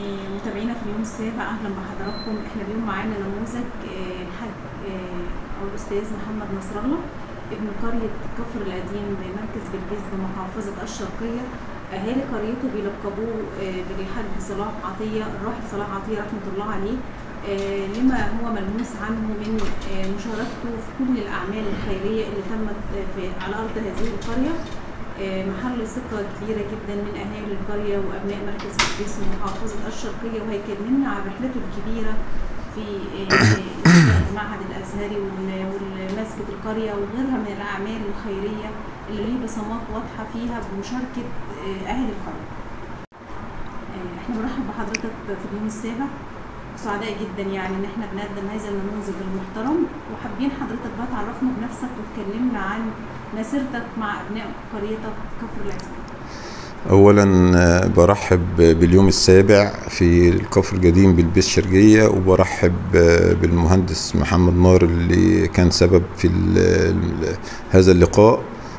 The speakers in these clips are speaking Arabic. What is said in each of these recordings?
متابعينا في اليوم السابع، اهلا بحضراتكم. احنا اليوم معانا نموذج الحاج او الاستاذ محمد نصر الله، ابن قرية كفر القديم بمركز بلبيس بمحافظة الشرقية. اهالي قريته بيلقبوه بالحاج صلاح عطية، الراحل صلاح عطية رحمة الله عليه، لما هو ملموس عنه من مشاركته في كل الاعمال الخيرية اللي تمت على ارض هذه القرية. محل ثقة كبيرة جدا من أهالي القرية وأبناء مركز بلبيس ومحافظة الشرقية، وهيكلمنا عن رحلته الكبيرة في المعهد الأزهري والمسجد القرية وغيرها من الأعمال الخيرية اللي ليه بصمات واضحة فيها بمشاركة أهل القرية. احنا بنرحب بحضرتك في اليوم السابع، سعداء جدا يعني ان احنا بنقدم هذا النموذج المحترم، وحابين حضرتك بقى تعرفنا بنفسك وتكلمنا عن مسيرتك مع ابناء قريتك كفر القديم. اولا برحب باليوم السابع في الكفر القديم بلبيس شرقية، وبرحب بالمهندس محمد نار اللي كان سبب في هذا اللقاء.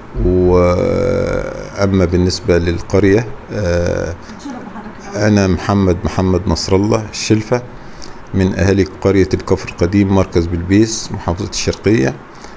واما بالنسبة للقرية انا محمد نصر الله الشلفة من اهالي قرية الكفر القديم مركز بلبيس محافظة الشرقية.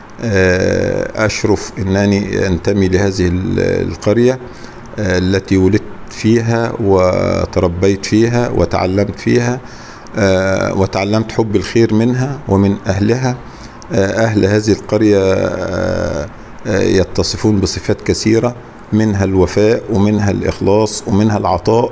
أشرف أنني أنتمي لهذه القرية التي ولدت فيها وتربيت فيها وتعلمت فيها، وتعلمت حب الخير منها ومن أهلها. أهل هذه القرية يتصفون بصفات كثيرة، منها الوفاء ومنها الإخلاص ومنها العطاء،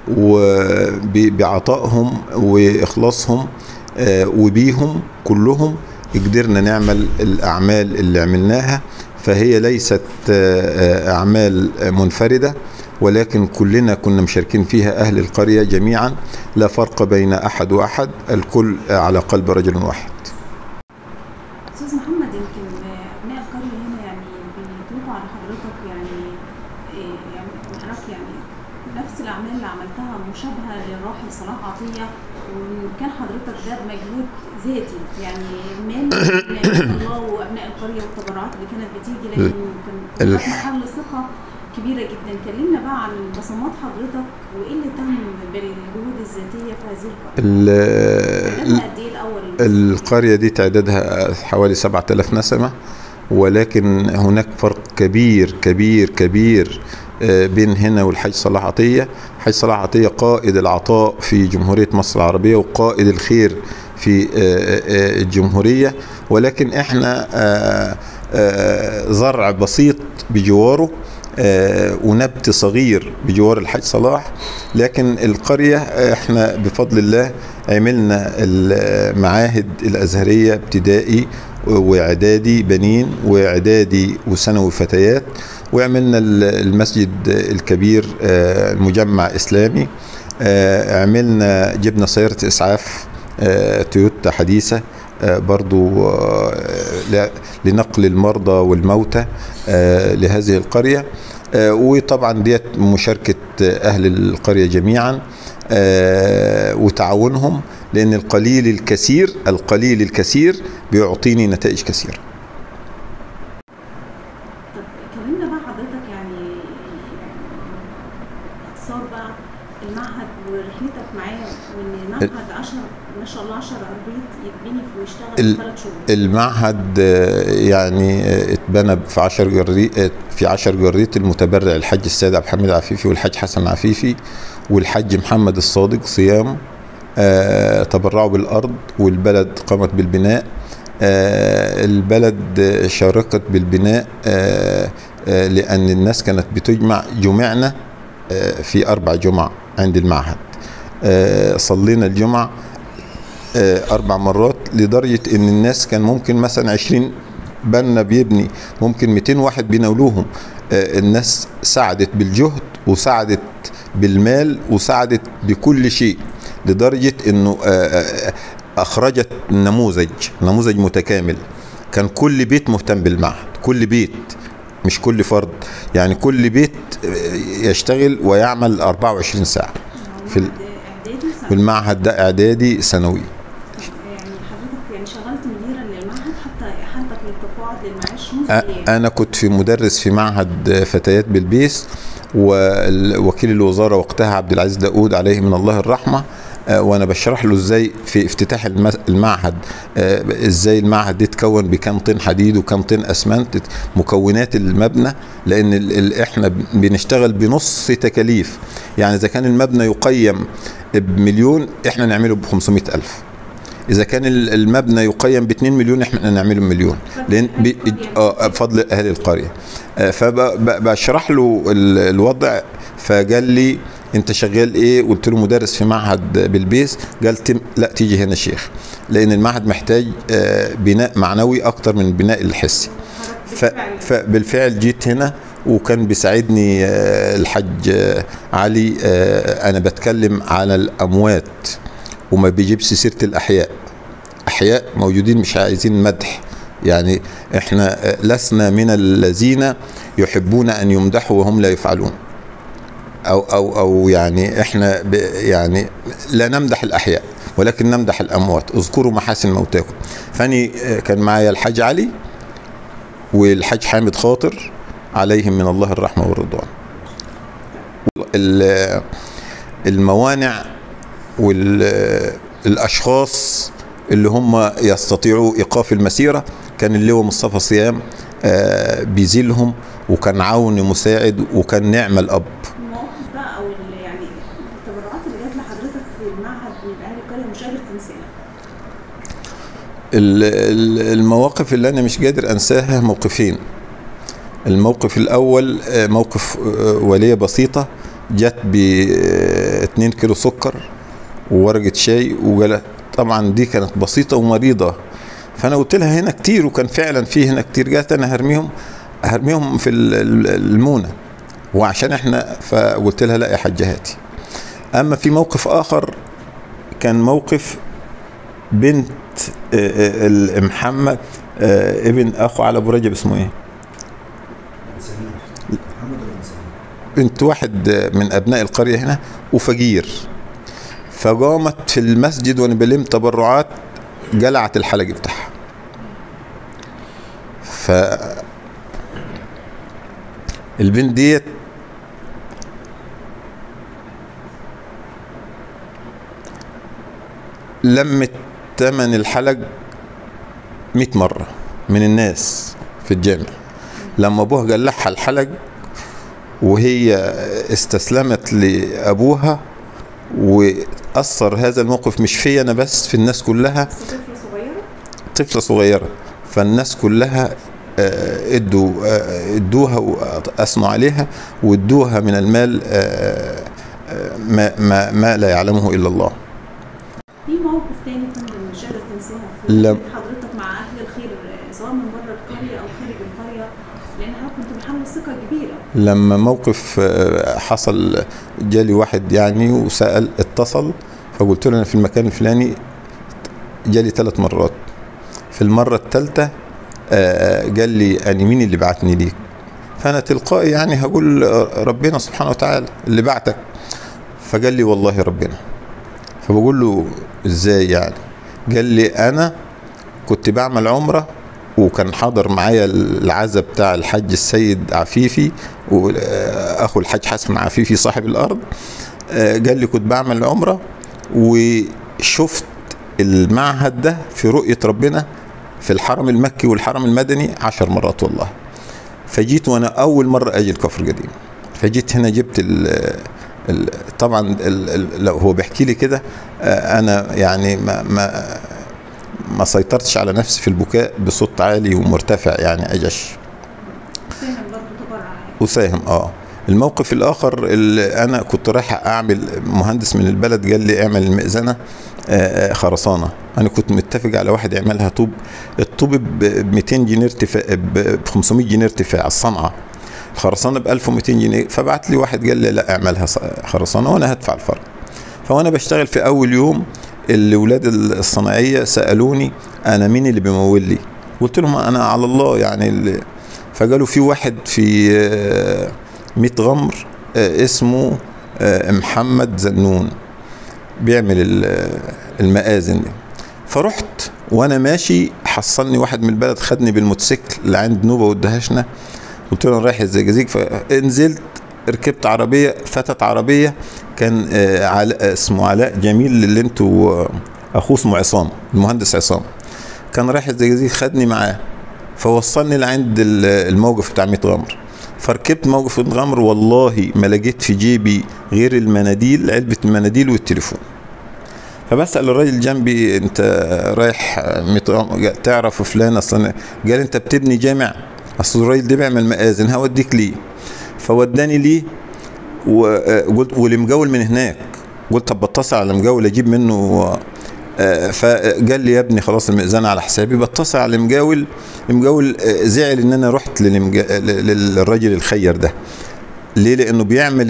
وبعطائهم وإخلاصهم وبيهم كلهم قدرنا نعمل الأعمال اللي عملناها. فهي ليست أعمال منفردة، ولكن كلنا كنا مشاركين فيها أهل القرية جميعا، لا فرق بين أحد وأحد، الكل على قلب رجل واحد. أستاذ محمد، يمكن أبناء القرية هنا يعني بيطلبوا على حضرتك يعني نعرف يعني نفس الأعمال اللي عملتها مشابهة للراحل صلاح عطية، وكان حضرتك ده بمجهود ذاتي يعني من الله وابناء القريه والتبرعات اللي كانت بتيجي، لكن كان محل ثقه كبيره جدا. كلمنا بقى عن بصمات حضرتك وايه اللي تم بالجهود الذاتيه في هذه القريه. قد ايه الاول؟ القريه دي تعدادها حوالي 7000 نسمه، ولكن هناك فرق كبير كبير كبير بين هنا والحاج صلاح عطية. الحاج صلاح عطية قائد العطاء في جمهورية مصر العربية وقائد الخير في الجمهورية، ولكن احنا زرع بسيط بجواره ونبت صغير بجوار الحاج صلاح. لكن القرية احنا بفضل الله عملنا المعاهد الأزهرية ابتدائي واعدادي بنين واعدادي وثانوي فتيات، وعملنا المسجد الكبير المجمع إسلامي، جبنا سيارة إسعاف تويوتا حديثة برضو لنقل المرضى والموتى لهذه القرية. وطبعا ديت مشاركة أهل القرية جميعا وتعاونهم، لأن القليل الكثير بيعطيني نتائج كثيرة. طب كلمنا بقى حضرتك يعني باختصار بقى المعهد ورحلتك معاه، وان معهد 10 ما شاء الله 10 أربيط يتبني ويشتغل في 3 شهور. المعهد يعني اتبنى في 10 جريت المتبرع الحاج السيد عبد الحميد عفيفي والحاج حسن عفيفي والحاج محمد الصادق صيام، تبرعوا بالأرض والبلد قامت بالبناء. البلد شاركت بالبناء لأن الناس كانت جمعنا في 4 جمع عند المعهد. صلينا الجمعة 4 مرات، لدرجة ان الناس كان ممكن مثلا 20 بنا بيبني ممكن 200 واحد بيناولوهم. الناس ساعدت بالجهد وساعدت بالمال وساعدت بكل شيء، لدرجة انه اخرجت نموذج متكامل. كان كل بيت مهتم بالمعهد، كل بيت مش كل فرد، يعني كل بيت يشتغل ويعمل 24 ساعة في المعهد ده اعدادي ثانوي. يعني حضرتك يعني شغلت مديرا للمعهد حتى احالتك للتقاعد للمعاش منذ ايام. انا كنت في مدرس في معهد فتيات بلبيس، ووكيل الوزاره وقتها عبد العزيز داود عليه من الله الرحمه، وانا بشرح له ازاي في افتتاح المعهد، ازاي المعهد ده اتكون بكام طن حديد وكام طن اسمنت، مكونات المبنى، لان احنا بنشتغل بنص تكاليف. يعني اذا كان المبنى يقيم بمليون احنا نعمله ب500,000، اذا كان المبنى يقيم ب2 مليون احنا نعمله بمليون، لان فضل اهل القريه. فبشرح له الوضع، فقال لي انت شغال ايه؟ قلت له مدرس في معهد بلبيس. قال لا تيجي هنا شيخ، لان المعهد محتاج بناء معنوي اكتر من البناء الحسي. فبالفعل جيت هنا، وكان بيساعدني الحاج علي. انا بتكلم على الاموات وما بيجيبش سيره الاحياء. احياء موجودين مش عايزين مدح، يعني احنا لسنا من الذين يحبون ان يمدحوا وهم لا يفعلون، او يعني احنا يعني لا نمدح الاحياء ولكن نمدح الاموات. اذكروا محاسن موتاكم. فاني كان معايا الحاج علي والحاج حامد خاطر عليهم من الله الرحمه والرضوان. الموانع والاشخاص اللي هم يستطيعوا ايقاف المسيره كان اللواء مصطفى صيام بيزيلهم، وكان عون مساعد، وكان نعم الاب. المواقف بقى او يعني التبرعات اللي جات لحضرتك في المعهد من اهل القريه مش قادر تنساها؟ المواقف اللي انا مش قادر انساها موقفين. الموقف الاول موقف وليه بسيطه، جت ب2 كيلو سكر وورقه شاي وجلة. طبعا دي كانت بسيطه ومريضه، فانا قلت لها هنا كتير، وكان فعلا في هنا كتير. جات انا هرميهم في المونه، وعشان احنا، فقلت لها لا يا حاجه هاتي. اما في موقف اخر كان موقف بنت محمد ابن اخو على ابو رجب، اسمه ايه؟ بنت واحد من ابناء القريه هنا وفقير، فقامت في المسجد وانا بلم تبرعات جلعت الحلق بتاعها. البنت ديت لمت ثمن الحلق 100 مرة من الناس في الجامع. لما ابوها جلعها الحلق وهي استسلمت لابوها، واثر هذا الموقف مش في انا بس، في الناس كلها. طفلة صغيرة، فالناس كلها ادوها واثنوا عليها، وادوها من المال ما لا يعلمه الا الله. في موقف تاني كنت مش قادر تنساها في حضرتك مع اهل الخير، سواء من بره القريه او خارج القريه، لان حضرتك كنت محمل ثقه كبيره؟ لما موقف حصل، جالي واحد يعني وسال، اتصل، فقلت له انا في المكان الفلاني. جالي 3 مرات. في المره الثالثه قال لي انا مين اللي بعتني ليك؟ فانا تلقائي يعني هقول ربنا سبحانه وتعالى اللي بعتك. فقال لي والله ربنا. فبقول له ازاي يعني؟ قال لي انا كنت بعمل عمره، وكان حاضر معايا العزاء بتاع الحاج السيد عفيفي واخو الحاج حسن عفيفي صاحب الارض. قال لي كنت بعمل عمره وشفت المعهد ده في رؤية ربنا في الحرم المكي والحرم المدني 10 مرات والله. فجيت وانا اول مرة اجي الكفر القديم، فجيت هنا جبت طبعا لو هو بيحكي لي كده انا يعني ما سيطرتش على نفسي في البكاء بصوت عالي ومرتفع، يعني اجش وساهم. الموقف الاخر اللي انا كنت رايح اعمل، مهندس من البلد قال لي اعمل المئذنه خرسانه. انا كنت متفق على واحد يعملها طوب. الطوب ب 200 جنيه ارتفاع، ب 500 جنيه ارتفاع الصنعه، الخرسانه ب 1200 جنيه. فبعت لي واحد قال لي لا اعملها خرسانه وانا هدفع الفرق. فوانا بشتغل في اول يوم الاولاد الصناعيه سالوني انا مين اللي بيمول لي؟ قلت لهم انا على الله يعني. فقالوا في واحد في 100 غمر اسمه محمد زنون بيعمل المآذن دي. فرحت وانا ماشي حصلني واحد من البلد، خدني بالموتوسيكل لعند نوبه والدهشنا، قلت له انا رايح الزقازيق. فنزلت ركبت عربيه، فتت عربيه، كان اسمه علاء جميل اللي انتوا اخوه اسمه عصام، المهندس عصام، كان رايح الزقازيق، خدني معاه فوصلني لعند الموقف بتاع 100 غمر. فركبت موقف 100 غمر، والله ما لقيت في جيبي غير المناديل، علبه المناديل والتليفون. فبسأل الراجل جنبي انت رايح 100 غمر تعرف فلان؟ اصلا قال انت بتبني جامع، اصل الراجل ده بيعمل مآذن، هوديك ليه. فوداني ليه، وقلت والمجاول من هناك، قلت طب بتصل على المجاول اجيب منه. فقال لي يا ابني خلاص المئذنة على حسابي. بتصل على المجاول، المجاول زعل ان انا رحت للراجل الخير ده. ليه؟ لانه بيعمل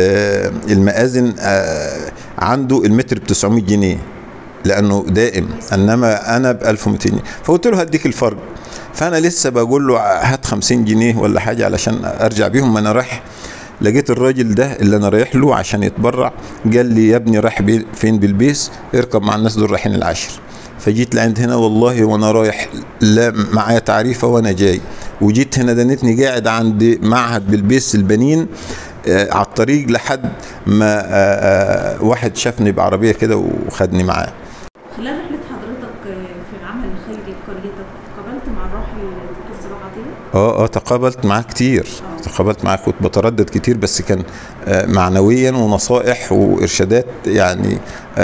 المآذن عنده المتر ب 900 جنيه لانه دائم، انما انا ب 1200 جنيه. فقلت له هديك الفرق. فانا لسه بقول له هات 50 جنيه ولا حاجه علشان ارجع بيهم، ما انا رايح. لقيت الراجل ده اللي انا رايح له عشان يتبرع، قال لي يا ابني رايح فين؟ بالبيس، اركب مع الناس دول رايحين العشر. فجيت لعند هنا والله وانا رايح لا معايا تعريفه وانا جاي، وجيت هنا دنيتني قاعد عند معهد بالبيس البنين على الطريق لحد ما واحد شافني بعربيه كده وخدني معاه. خلال رحله حضرتك في العمل الخيري في قريتك تقابلت مع الراحل الدكتور صلاح عطيه؟ تقابلت معاه كتير. تقابلت معاه، كنت بتردد كتير، بس كان معنويا ونصائح وارشادات يعني،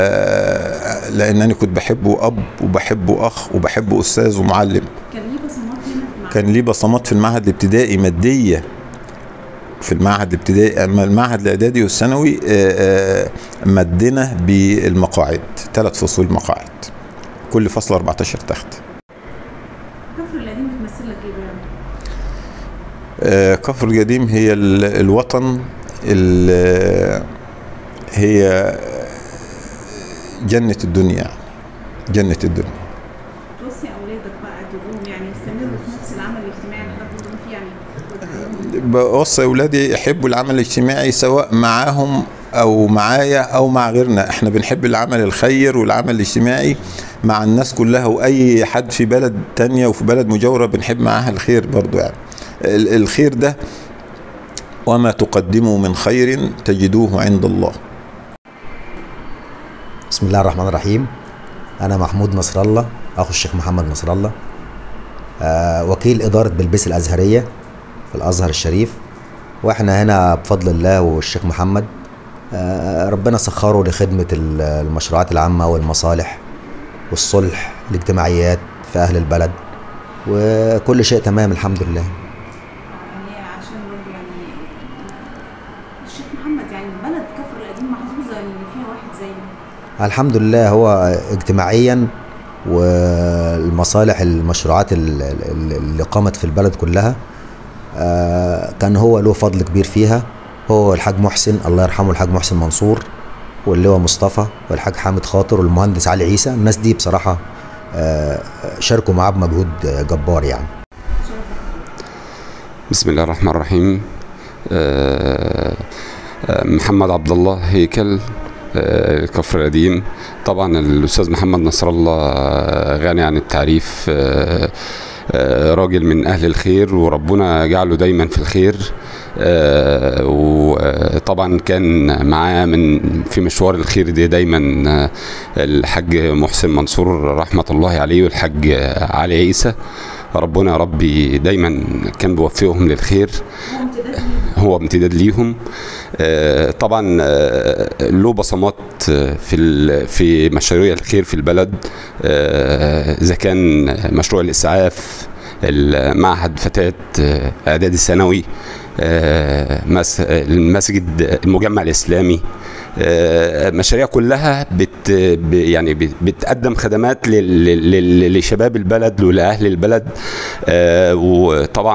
لانني كنت بحبه اب وبحبه اخ وبحبه استاذ ومعلم. كان ليه بصمات هنا؟ كان ليه بصمات في المعهد الابتدائي ماديه، في المعهد الابتدائي. اما المعهد الاعدادي والثانوي مدنا بالمقاعد، 3 فصول مقاعد، كل فصل 14 تخت. كفر القديم بتمثل لك ايه بقى؟ كفر القديم هي الوطن، هي جنة الدنيا، جنة الدنيا. توصي اولادك بقى تدوم يعني يستمروا في نفس العمل الاجتماعي اللي حضرتك بتقوم فيه يعني؟ بوصي اولادي يحبوا العمل الاجتماعي سواء معاهم او معايا او مع غيرنا. احنا بنحب العمل الخير والعمل الاجتماعي مع الناس كلها، واي حد في بلد تانية وفي بلد مجاورة بنحب معاها الخير برضو. يعني الخير ده وما تقدموا من خير تجدوه عند الله. بسم الله الرحمن الرحيم. أنا محمود نصر الله، أخو الشيخ محمد نصر الله، وكيل إدارة بلبيس الأزهرية في الأزهر الشريف. وإحنا هنا بفضل الله والشيخ محمد ربنا سخره لخدمة المشروعات العامة والمصالح والصلح، الاجتماعيات في أهل البلد، وكل شيء تمام الحمد لله. يعني عشان يعني الشيخ محمد يعني بلد كفر القديم محظوظة ان فيها واحد زيه. الحمد لله. هو اجتماعيا والمصالح المشروعات اللي قامت في البلد كلها كان هو له فضل كبير فيها، هو الحاج محسن الله يرحمه، الحاج محسن منصور، واللواء مصطفى، والحاج حامد خاطر، والمهندس علي عيسى. الناس دي بصراحة شاركوا معاه بمجهود جبار يعني. بسم الله الرحمن الرحيم. محمد عبد الله هيكل، كفر القديم. طبعا الأستاذ محمد نصر الله غني عن التعريف، راجل من أهل الخير وربنا جعله دايما في الخير. وطبعا كان معاه في مشوار الخير ده دايما الحاج محسن منصور رحمة الله عليه والحاج علي عيسى، ربنا يا ربي دايما كان بيوفقهم للخير، هو امتداد ليهم. طبعا له بصمات في مشاريع الخير في البلد، اذا كان مشروع الاسعاف، المعهد فتاة اعدادي ثانوي، المسجد، المجمع الاسلامي، مشاريع كلها يعني بتقدم خدمات لشباب البلد ولاهل البلد، وطبعا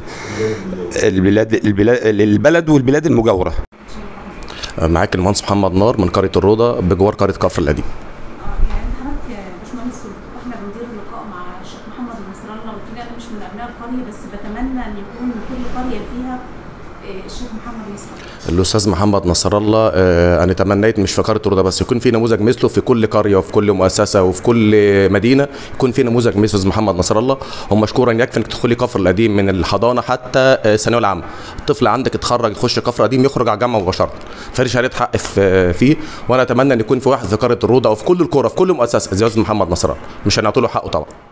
للبلد والبلاد المجاوره. معاك المهندس محمد نار من قريه الروضه بجوار قريه كفر القديم. يعني حضرتك يا باشمهندس، احنا بندير لقاء مع الشيخ محمد نصر الله، وفي ناس مش من ابناء القريه، بس بتمنى ان يكون كل قريه فيها الشيخ محمد نصر الله. الاستاذ محمد نصر الله انا تمنيت مش في قريه الروضه بس، يكون في نموذج مثله في كل قريه وفي كل مؤسسه وفي كل مدينه، يكون في نموذج مثل الاستاذ محمد نصر الله. ومشكورا يكفي انك تدخلي كفر القديم من الحضانه حتى الثانويه العامه، الطفل عندك اتخرج يخش كفر القديم يخرج على الجامعه مباشره، فدي شهاده حق فيه. وانا اتمنى ان يكون في واحد في قريه الروضه او في كل القرى في كل مؤسسه زي الاستاذ محمد نصر الله، مش هنعطي له حقه طبعا.